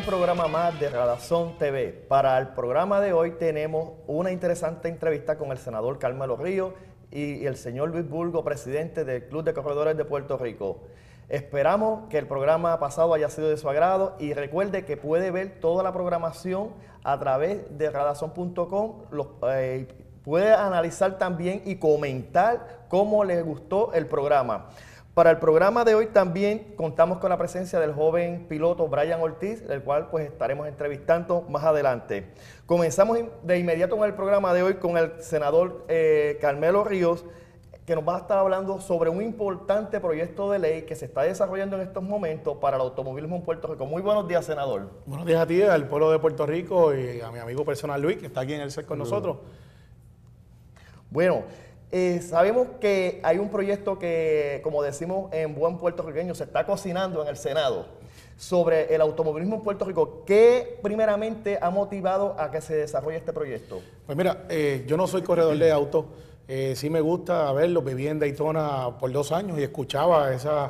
programa más de Radazón TV. Para el programa de hoy tenemos una interesante entrevista con el senador Carmelo Ríos y el señor Luis Bulgo, presidente del Club de Corredores de Puerto Rico. Esperamos que el programa pasado haya sido de su agrado y recuerde que puede ver toda la programación a través de radazón.com. Puede analizar también y comentar cómo les gustó el programa. Para el programa de hoy también contamos con la presencia del joven piloto Brian Ortiz, el cual pues estaremos entrevistando más adelante. Comenzamos de inmediato con el programa de hoy con el senador Carmelo Ríos, que nos va a estar hablando sobre un importante proyecto de ley que se está desarrollando en estos momentos para el automovilismo en Puerto Rico. Muy buenos días, senador. Buenos días a ti, al pueblo de Puerto Rico y a mi amigo personal Luis, que está aquí en el set con nosotros. Bueno, sabemos que hay un proyecto que, como decimos en buen puertorriqueño, se está cocinando en el Senado sobre el automovilismo en Puerto Rico. ¿Qué primeramente ha motivado a que se desarrolle este proyecto? Pues mira, yo no soy corredor de autos, sí me gusta verlo, viví en Daytona por 2 años y escuchaba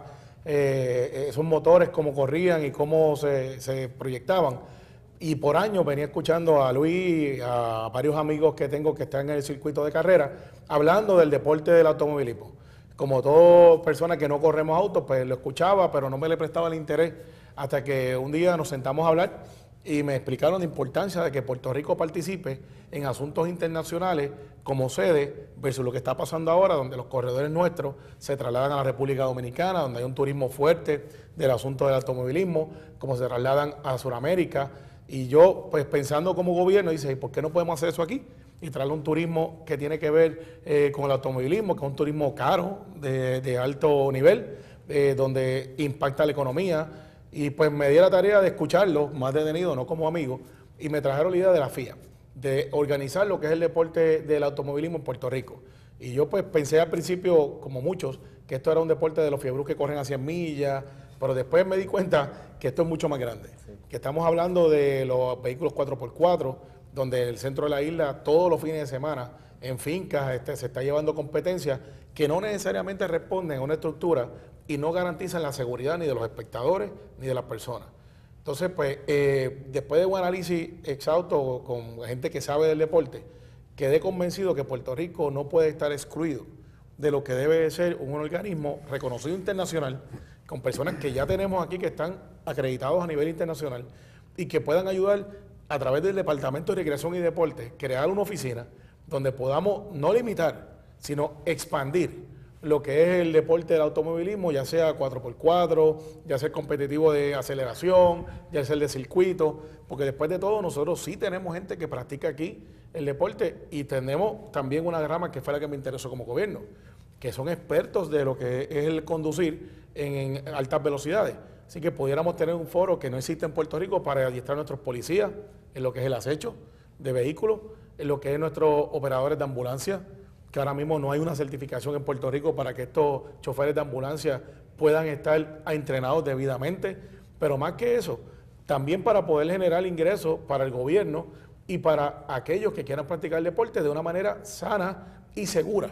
esos motores, cómo corrían y cómo se proyectaban. Y por años venía escuchando a Luis, a varios amigos que tengo que están en el circuito de carrera, hablando del deporte del automovilismo. Como toda persona que no corremos autos, pues lo escuchaba, pero no me le prestaba el interés, hasta que un día nos sentamos a hablar y me explicaron la importancia de que Puerto Rico participe en asuntos internacionales como sede versus lo que está pasando ahora, donde los corredores nuestros se trasladan a la República Dominicana, donde hay un turismo fuerte del asunto del automovilismo, como se trasladan a Sudamérica. Y yo, pues pensando como gobierno, dice, ¿por qué no podemos hacer eso aquí? Y traerle un turismo que tiene que ver con el automovilismo, que es un turismo caro, de alto nivel, donde impacta la economía. Y pues me di la tarea de escucharlo, más detenido, no como amigo, y me trajeron la idea de la FIA, de organizar lo que es el deporte del automovilismo en Puerto Rico. Y yo pues pensé al principio, como muchos, que esto era un deporte de los fiebrus que corren a 100 millas, pero después me di cuenta que esto es mucho más grande, que estamos hablando de los vehículos 4x4, donde el centro de la isla todos los fines de semana en fincas se está llevando competencias que no necesariamente responden a una estructura y no garantizan la seguridad ni de los espectadores ni de las personas. Entonces, pues, después de un análisis exhausto con gente que sabe del deporte, quedé convencido que Puerto Rico no puede estar excluido de lo que debe ser un organismo reconocido internacional, con personas que ya tenemos aquí que están acreditados a nivel internacional y que puedan ayudar a través del Departamento de Recreación y Deporte, crear una oficina donde podamos no limitar, sino expandir lo que es el deporte del automovilismo, ya sea 4x4, ya sea el competitivo de aceleración, ya sea el de circuito, porque después de todo nosotros sí tenemos gente que practica aquí el deporte y tenemos también una rama que fue la que me interesó como gobierno, que son expertos de lo que es el conducir en altas velocidades. Así que pudiéramos tener un foro que no existe en Puerto Rico para adiestrar a nuestros policías en lo que es el acecho de vehículos, en lo que es nuestros operadores de ambulancia, que ahora mismo no hay una certificación en Puerto Rico para que estos choferes de ambulancia puedan estar entrenados debidamente, pero más que eso, también para poder generar ingresos para el gobierno y para aquellos que quieran practicar el deporte de una manera sana y segura,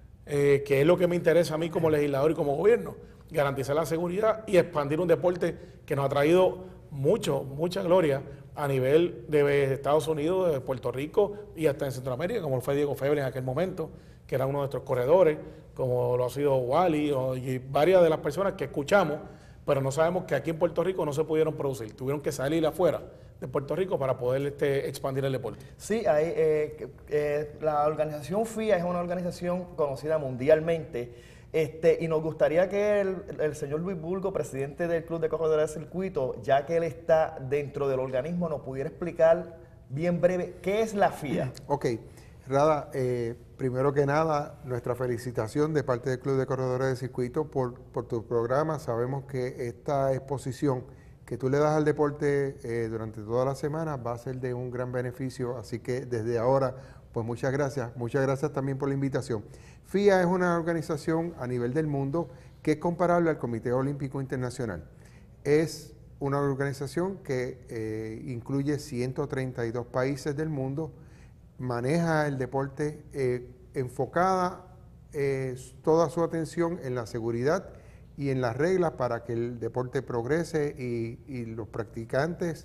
que es lo que me interesa a mí como legislador y como gobierno, garantizar la seguridad y expandir un deporte que nos ha traído mucha gloria a nivel de Estados Unidos, de Puerto Rico y hasta en Centroamérica, como fue Diego Feble en aquel momento, que era uno de nuestros corredores, como lo ha sido Wally y varias de las personas que escuchamos, pero no sabemos que aquí en Puerto Rico no se pudieron producir, tuvieron que salir afuera de Puerto Rico para poder expandir el deporte. Sí, la organización FIA es una organización conocida mundialmente. Y nos gustaría que el señor Luis Bulgo, presidente del Club de Corredores de Circuito, ya que él está dentro del organismo, nos pudiera explicar bien breve qué es la FIA. Ok, Rada, primero que nada, nuestra felicitación de parte del Club de Corredores de Circuito por tu programa. Sabemos que esta exposición que tú le das al deporte durante toda la semana va a ser de un gran beneficio, así que desde ahora, pues muchas gracias también por la invitación. FIA es una organización a nivel del mundo que es comparable al Comité Olímpico Internacional. Es una organización que incluye 132 países del mundo, maneja el deporte enfocada toda su atención en la seguridad y en las reglas para que el deporte progrese y los practicantes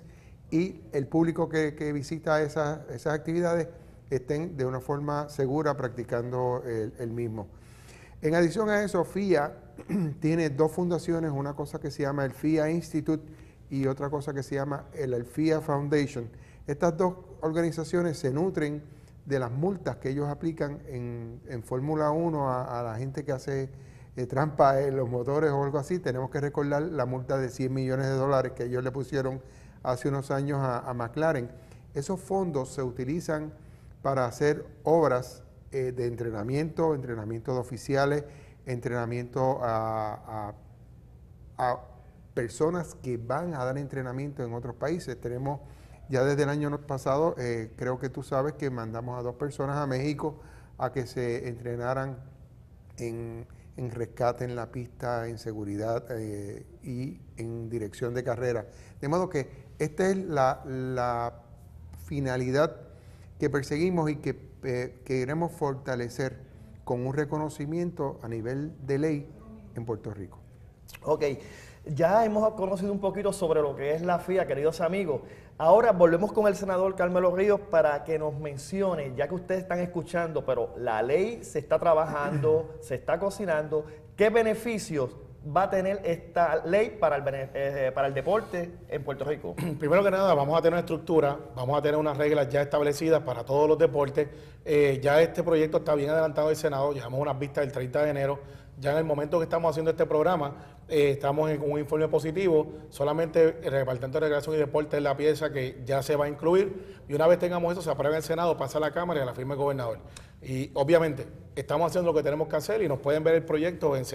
y el público que visita esas actividades estén de una forma segura practicando el mismo. En adición a eso, FIA tiene dos fundaciones, una cosa que se llama el FIA Institute y otra cosa que se llama el FIA Foundation. Estas dos organizaciones se nutren de las multas que ellos aplican en Fórmula 1 a la gente que hace trampa en los motores o algo así. Tenemos que recordar la multa de $100 millones que ellos le pusieron hace unos años a McLaren. Esos fondos se utilizan para hacer obras de entrenamiento de oficiales, entrenamiento a personas que van a dar entrenamiento en otros países. Tenemos ya desde el año pasado, creo que tú sabes que mandamos a 2 personas a México a que se entrenaran en rescate en la pista, en seguridad y en dirección de carrera. De modo que esta es la finalidad que perseguimos y que queremos fortalecer con un reconocimiento a nivel de ley en Puerto Rico. Ok, ya hemos conocido un poquito sobre lo que es la FIA, queridos amigos. Ahora volvemos con el senador Carmelo Ríos para que nos mencione, ya que ustedes están escuchando, pero la ley se está trabajando, se está cocinando, ¿qué beneficios va a tener esta ley para el deporte en Puerto Rico? Primero que nada, vamos a tener una estructura, vamos a tener unas reglas ya establecidas para todos los deportes. Ya este proyecto está bien adelantado del Senado, llevamos unas vistas el 30 de enero. Ya en el momento que estamos haciendo este programa, estamos en un informe positivo. Solamente el Departamento de Recreación y Deporte es la pieza que ya se va a incluir. Y una vez tengamos eso, se aprueba en el Senado, pasa a la Cámara y a la firma del gobernador. Y obviamente, estamos haciendo lo que tenemos que hacer y nos pueden ver el proyecto en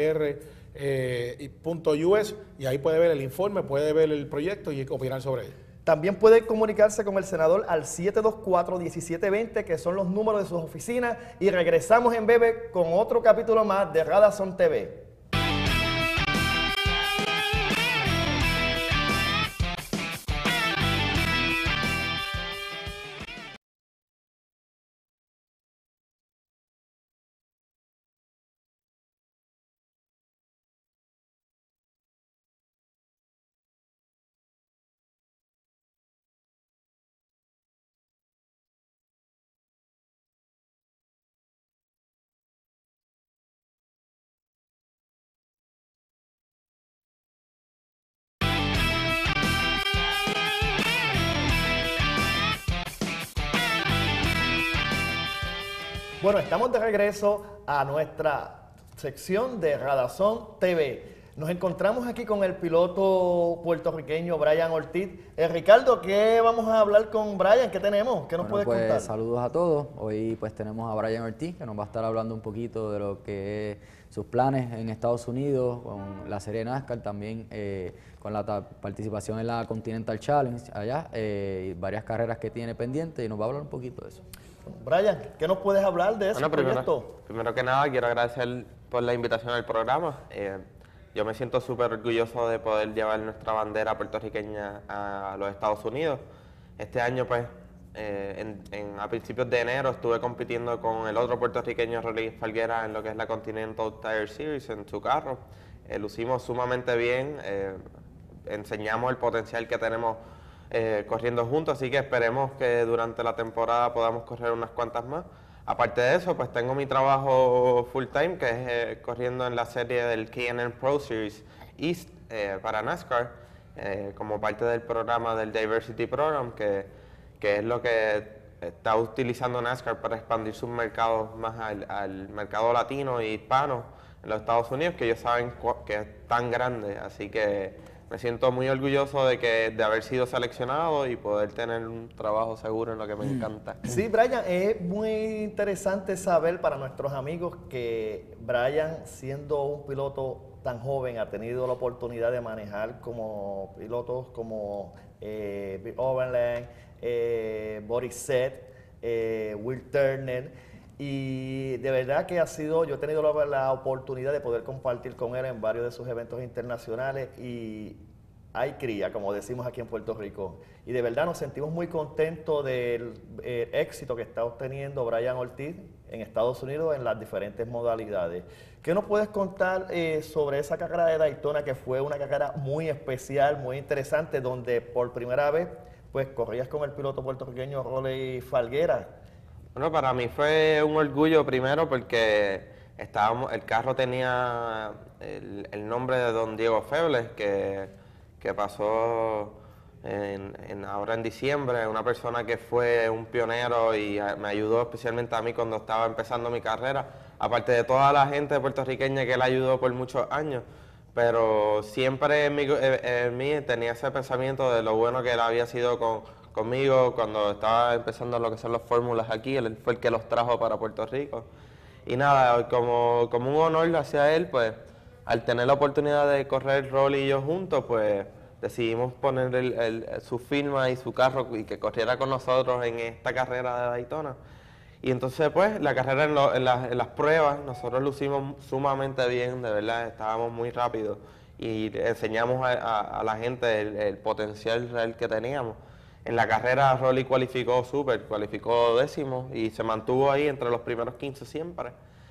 senadopr.us y ahí puede ver el informe, puede ver el proyecto y opinar sobre él. También puede comunicarse con el senador al 724-1720, que son los números de sus oficinas, y regresamos en breve con otro capítulo más de Radazón TV. Bueno, estamos de regreso a nuestra sección de Radazón TV. Nos encontramos aquí con el piloto puertorriqueño Brian Ortiz. Ricardo, ¿qué vamos a hablar con Brian? ¿Qué tenemos? ¿Qué nos puedes contar? Saludos a todos. Hoy pues tenemos a Brian Ortiz, que nos va a estar hablando un poquito de lo que es sus planes en Estados Unidos, con la serie NASCAR, también con la participación en la Continental Challenge allá, y varias carreras que tiene pendientes, y nos va a hablar un poquito de eso. Brian, ¿qué nos puedes hablar de ese proyecto? Primero que nada, quiero agradecer por la invitación al programa. Yo me siento súper orgulloso de poder llevar nuestra bandera puertorriqueña a los Estados Unidos. Este año, pues, a principios de enero estuve compitiendo con el otro puertorriqueño, Rodríguez Falguera, en lo que es la Continental Tire Series, en su carro. Lucimos sumamente bien, enseñamos el potencial que tenemos corriendo juntos, así que esperemos que durante la temporada podamos correr unas cuantas más. Aparte de eso, pues tengo mi trabajo full time, que es corriendo en la serie del K&N Pro Series East para NASCAR, como parte del programa del Diversity Program, que es lo que está utilizando NASCAR para expandir sus mercados más al mercado latino e hispano en los Estados Unidos, que ellos saben que es tan grande, así que me siento muy orgulloso de haber sido seleccionado y poder tener un trabajo seguro en lo que me encanta. Sí, Brian, es muy interesante saber para nuestros amigos que Brian, siendo un piloto tan joven, ha tenido la oportunidad de manejar como pilotos como Bill Overland, Boris Sett, Will Turner. Y de verdad que yo he tenido la oportunidad de poder compartir con él en varios de sus eventos internacionales y hay cría, como decimos aquí en Puerto Rico. Y de verdad nos sentimos muy contentos del éxito que está obteniendo Brian Ortiz en Estados Unidos en las diferentes modalidades. ¿Qué nos puedes contar sobre esa carrera de Daytona, que fue una carrera muy especial, muy interesante, donde por primera vez pues corrías con el piloto puertorriqueño Rolly Falguera? Bueno, para mí fue un orgullo primero porque el carro tenía el nombre de don Diego Febles, que pasó ahora en diciembre, una persona que fue un pionero y me ayudó especialmente a mí cuando estaba empezando mi carrera, aparte de toda la gente puertorriqueña que él ayudó por muchos años, pero siempre en mí tenía ese pensamiento de lo bueno que él había sido conmigo cuando estaba empezando lo que son las fórmulas aquí. Él fue el que los trajo para Puerto Rico. Y nada, como un honor hacia él, pues al tener la oportunidad de correr Rolly y yo juntos, pues decidimos poner su firma y su carro y que corriera con nosotros en esta carrera de Daytona. Y entonces pues la carrera en las pruebas, nosotros lo hicimos sumamente bien, de verdad, estábamos muy rápidos y enseñamos a la gente el potencial real que teníamos. En la carrera Rolly cualificó cualificó 10º y se mantuvo ahí entre los primeros 15 siempre.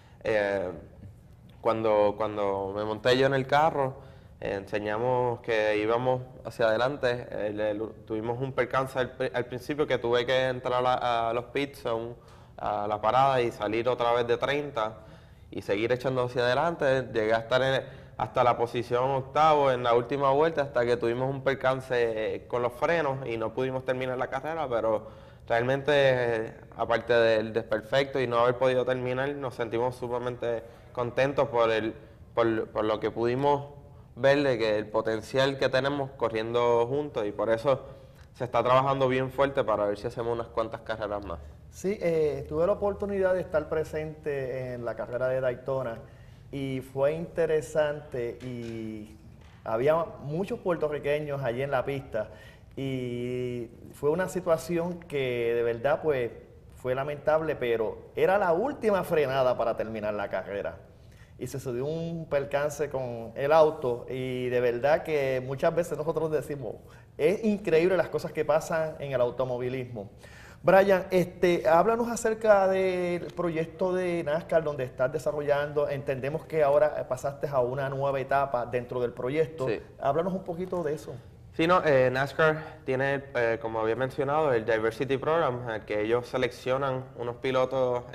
Cuando me monté yo en el carro, enseñamos que íbamos hacia adelante. Tuvimos un percance al principio que tuve que entrar a los pits, a la parada y salir otra vez de 30 y seguir echando hacia adelante. Llegué a estar hasta la posición 8º en la última vuelta hasta que tuvimos un percance con los frenos y no pudimos terminar la carrera, pero realmente aparte del desperfecto y no haber podido terminar, nos sentimos sumamente contentos por lo que pudimos ver de que el potencial que tenemos corriendo juntos, y por eso se está trabajando bien fuerte para ver si hacemos unas cuantas carreras más. Sí, tuve la oportunidad de estar presente en la carrera de Daytona y fue interesante y había muchos puertorriqueños allí en la pista y fue una situación que de verdad pues fue lamentable, pero era la última frenada para terminar la carrera y se subió un percance con el auto y de verdad que muchas veces nosotros decimos, es increíble las cosas que pasan en el automovilismo. Brian, háblanos acerca del proyecto de NASCAR donde estás desarrollando. Entendemos que ahora pasaste a una nueva etapa dentro del proyecto. Sí. Háblanos un poquito de eso. Sí, no, NASCAR tiene, como había mencionado, el Diversity Program, que ellos seleccionan unos pilotos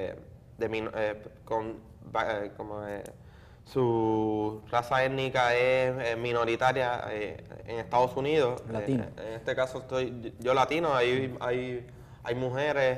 su raza étnica es minoritaria en Estados Unidos. Latino. En este caso estoy yo latino, hay mujeres,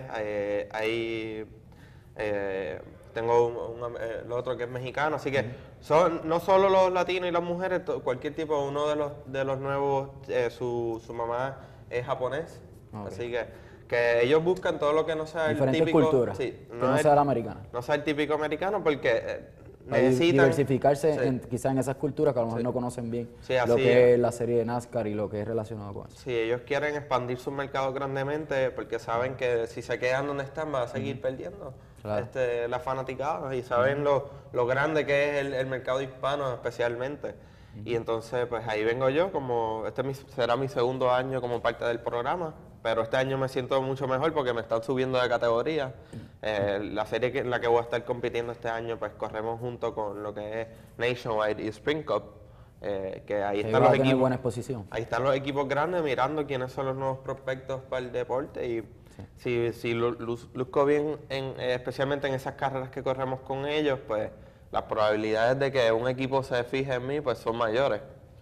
tengo el otro que es mexicano, así que son no solo los latinos y las mujeres, cualquier tipo, uno de los nuevos, su mamá es japonés, así que ellos buscan todo lo que no sea diferentes el típico... culturas, sí, que no sea la americana. No sea el típico americano porque necesitan... Diversificarse quizás en esas culturas que a lo mejor no conocen bien lo que es la serie de NASCAR y lo que es relacionado con eso. Sí, ellos quieren expandir sus mercados grandemente porque saben que si se quedan donde están van a seguir perdiendo la fanaticada y saben lo grande que es el mercado hispano especialmente. Y entonces pues ahí vengo yo, como será mi segundo año como parte del programa, pero este año me siento mucho mejor porque me están subiendo de categoría. La serie en la que voy a estar compitiendo este año, pues corremos junto con lo que es Nationwide y Spring Cup, que ahí están los equipos. Buena exposición. Ahí están los equipos grandes mirando quiénes son los nuevos prospectos para el deporte y si luzco bien, especialmente en esas carreras que corremos con ellos, pues las probabilidades de que un equipo se fije en mí pues son mayores.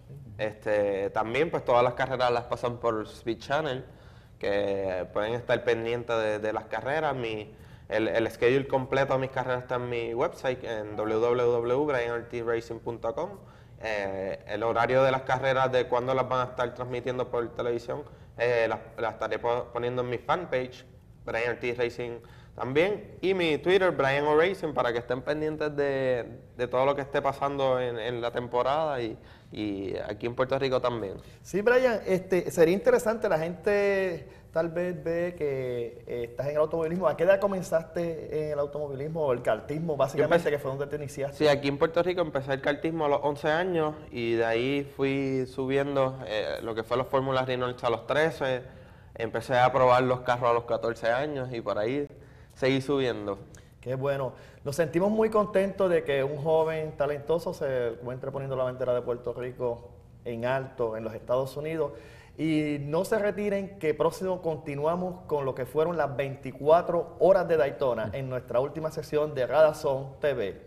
También pues todas las carreras las pasan por Speed Channel, que pueden estar pendientes de las carreras. El schedule completo de mis carreras está en mi website en www.brianortracing.com. El horario de las carreras, de cuándo las van a estar transmitiendo por televisión, las estaré poniendo en mi fanpage, Brian Ortiz Racing también, y mi Twitter, Brian O Racing, para que estén pendientes de todo lo que esté pasando en la temporada y aquí en Puerto Rico también. Sí, Brian, sería interesante, la gente tal vez ve que estás en el automovilismo. ¿A qué edad comenzaste en el automovilismo o el kartismo, básicamente, que fue donde te iniciaste? Sí, aquí en Puerto Rico empecé el kartismo a los 11 años y de ahí fui subiendo lo que fue los Fórmulas Reynolds a los 13, empecé a probar los carros a los 14 años y por ahí seguí subiendo. Qué bueno. Nos sentimos muy contentos de que un joven talentoso se encuentre poniendo la bandera de Puerto Rico en alto en los Estados Unidos. Y no se retiren, que próximo continuamos con lo que fueron las 24 horas de Daytona en nuestra última sesión de Radazón TV.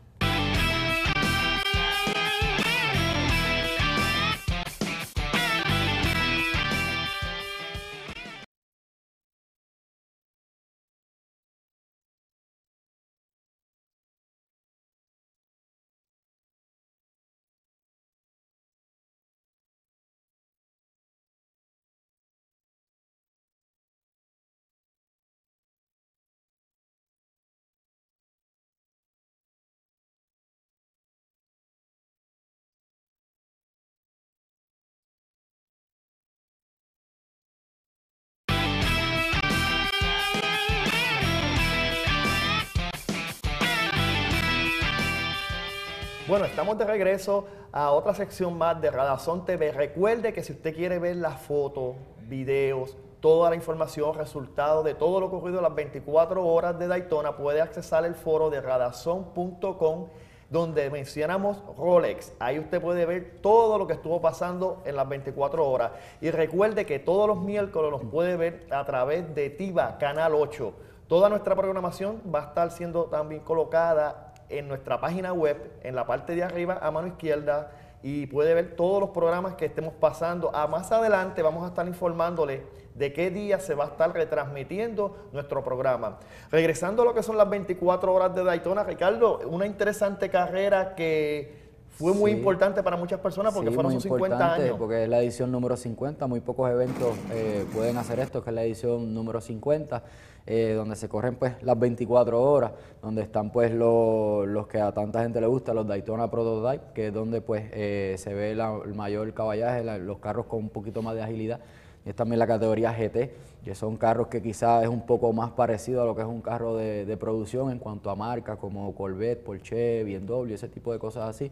Bueno, estamos de regreso a otra sección más de Radazón TV. Recuerde que si usted quiere ver las fotos, videos, toda la información, resultado de todo lo ocurrido en las 24 horas de Daytona, puede accesar el foro de radazón.com, donde mencionamos Rolex. Ahí usted puede ver todo lo que estuvo pasando en las 24 horas. Y recuerde que todos los miércoles los puede ver a través de TIVA, Canal 8. Toda nuestra programación va a estar siendo también colocada en nuestra página web, en la parte de arriba a mano izquierda, y puede ver todos los programas que estemos pasando. Más adelante vamos a estar informándole de qué día se va a estar retransmitiendo nuestro programa. Regresando a lo que son las 24 horas de Daytona, Ricardo, una interesante carrera que fue muy importante para muchas personas porque fueron sus 50 años. Porque es la edición número 50, muy pocos eventos pueden hacer esto, que es la edición número 50, donde se corren pues las 24 horas, donde están pues los que a tanta gente le gusta, los Daytona Prototype, que es donde pues se ve el mayor caballaje, los carros con un poquito más de agilidad. Y es también la categoría GT, que son carros que quizás es un poco más parecido a lo que es un carro de producción en cuanto a marcas como Corvette, Porsche, BMW, ese tipo de cosas así.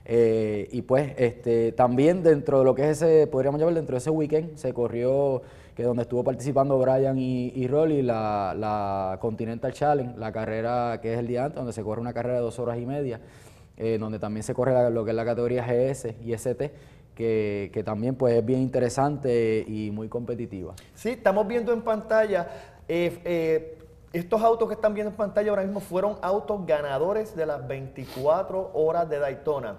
Y pues también dentro de lo que es ese, podríamos llamar dentro de ese weekend, se corrió, que donde estuvo participando Brian y Rolly, la Continental Challenge, la carrera que es el día antes, donde se corre una carrera de 2 horas y media, donde también se corre lo que es la categoría GS y ST, que también pues es bien interesante y muy competitiva. Sí, estamos viendo en pantalla, estos autos que están viendo en pantalla ahora mismo fueron autos ganadores de las 24 horas de Daytona.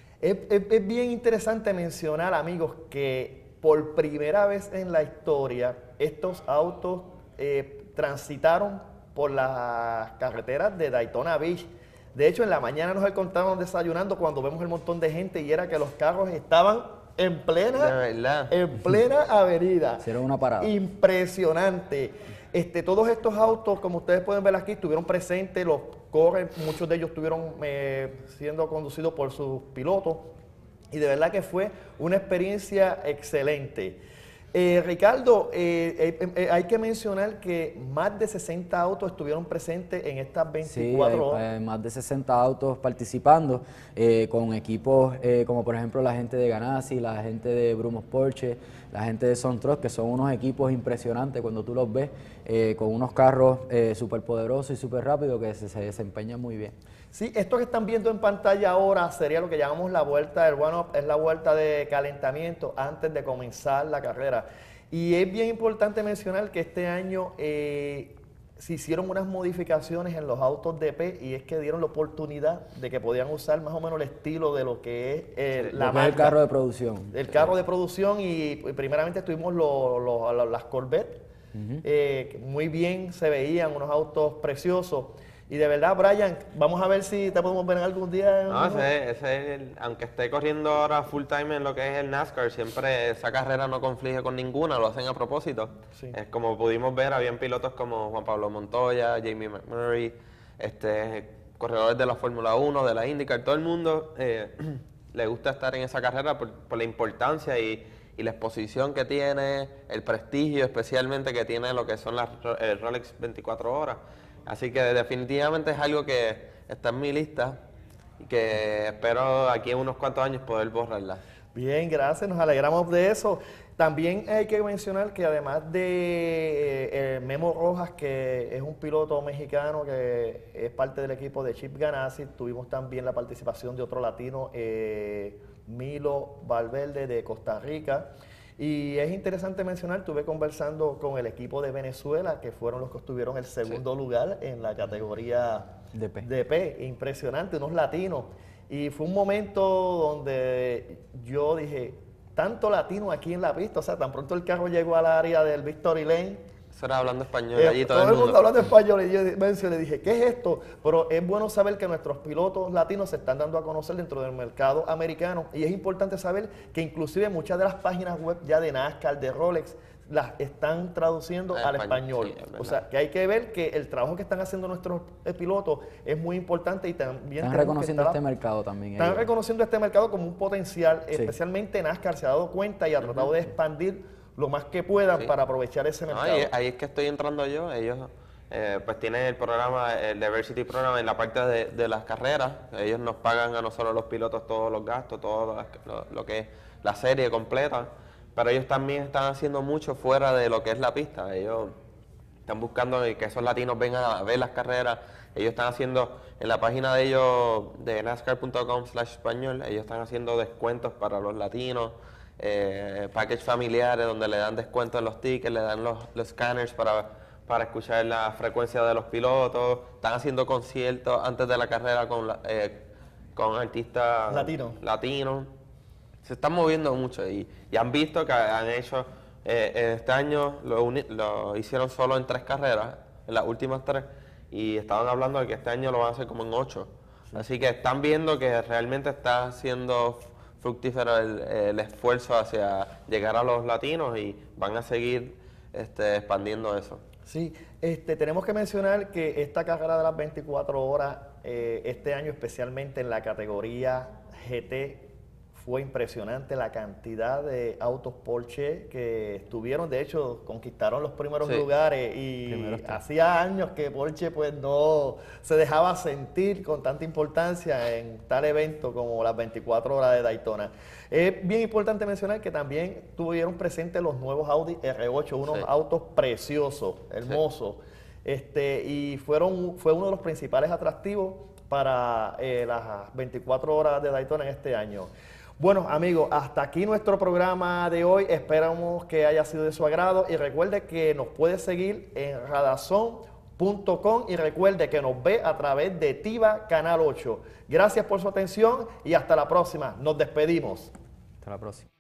Es bien interesante mencionar, amigos, que por primera vez en la historia estos autos transitaron por las carreteras de Daytona Beach. De hecho, en la mañana nos encontraban desayunando cuando vemos el montón de gente y era que los carros estaban en plena avenida. Hicieron una parada. Impresionante. Todos estos autos, como ustedes pueden ver aquí, estuvieron presentes, los corren, muchos de ellos estuvieron siendo conducidos por sus pilotos y de verdad que fue una experiencia excelente. Ricardo, hay que mencionar que más de 60 autos estuvieron presentes en estas 24 horas. Sí, más de 60 autos participando con equipos como por ejemplo la gente de Ganassi, la gente de Brumos Porsche, la gente de Sontros, que son unos equipos impresionantes cuando tú los ves, con unos carros súper poderosos y súper rápidos que se desempeñan muy bien. Sí, esto que están viendo en pantalla ahora sería lo que llamamos la vuelta del one-up, es la vuelta de calentamiento antes de comenzar la carrera. Y es bien importante mencionar que este año se hicieron unas modificaciones en los autos DP y es que dieron la oportunidad de que podían usar más o menos el estilo de lo que es la marca. El carro de producción. El carro de producción y primeramente tuvimos las Corvette, muy bien se veían, unos autos preciosos. Y de verdad, Brian, vamos a ver si te podemos ver algún día. No, aunque esté corriendo ahora full time en lo que es el NASCAR, siempre esa carrera no conflige con ninguna, lo hacen a propósito. Sí. Es como pudimos ver, habían pilotos como Juan Pablo Montoya, Jamie McMurray, corredores de la Fórmula 1, de la IndyCar, todo el mundo le gusta estar en esa carrera por la importancia y la exposición que tiene, el prestigio especialmente que tiene lo que son las Rolex 24 horas. Así que definitivamente es algo que está en mi lista y que espero aquí en unos cuantos años poder borrarla. Bien, gracias, nos alegramos de eso. También hay que mencionar que además de Memo Rojas, que es un piloto mexicano que es parte del equipo de Chip Ganassi, tuvimos también la participación de otro latino, Milo Valverde de Costa Rica. Y es interesante mencionar, estuve conversando con el equipo de Venezuela, que fueron los que obtuvieron el segundo lugar en la categoría DP. Impresionante, unos latinos. Y fue un momento donde yo dije, tanto latino aquí en la pista, o sea, tan pronto el carro llegó al área del Victory Lane, Eso era hablando español allí todo el mundo hablando español, y yo mencioné, dije, ¿qué es esto? Pero es bueno saber que nuestros pilotos latinos se están dando a conocer dentro del mercado americano, y es importante saber que inclusive muchas de las páginas web ya de NASCAR, de Rolex, las están traduciendo al español. Sí, o sea, que hay que ver que el trabajo que están haciendo nuestros pilotos es muy importante y también están reconociendo este mercado también. Están reconociendo este mercado como un potencial, especialmente NASCAR se ha dado cuenta y ha tratado de expandir lo más que puedan para aprovechar ese mercado. Ahí es que estoy entrando yo. Ellos pues tienen el programa, el Diversity Program en la parte de las carreras. Ellos nos pagan a nosotros los pilotos todos los gastos, todo lo que es la serie completa. Pero ellos también están haciendo mucho fuera de lo que es la pista. Ellos están buscando que esos latinos vengan a ver las carreras. Ellos están haciendo, en la página de ellos, de NASCAR.com/español, ellos están haciendo descuentos para los latinos, packages familiares donde le dan descuentos en los tickets, le dan los scanners para escuchar la frecuencia de los pilotos. Están haciendo conciertos antes de la carrera con artistas latinos. Se están moviendo mucho y han visto que han hecho, este año lo hicieron solo en 3 carreras, en las últimas 3, y estaban hablando de que este año lo van a hacer como en 8. Así que están viendo que realmente está siendo fructífero el esfuerzo hacia llegar a los latinos y van a seguir expandiendo eso. Sí, tenemos que mencionar que esta carrera de las 24 horas, este año especialmente en la categoría GT, fue impresionante la cantidad de autos Porsche que estuvieron, de hecho conquistaron los primeros lugares y hacía años que Porsche pues no se dejaba sentir con tanta importancia en tal evento como las 24 horas de Daytona. Es bien importante mencionar que también tuvieron presentes los nuevos Audi R8, unos autos preciosos, hermosos, y fue uno de los principales atractivos para las 24 horas de Daytona en este año. Bueno, amigos, hasta aquí nuestro programa de hoy. Esperamos que haya sido de su agrado y recuerde que nos puede seguir en radazón.com y recuerde que nos ve a través de TIVA Canal 8. Gracias por su atención y hasta la próxima. Nos despedimos. Hasta la próxima.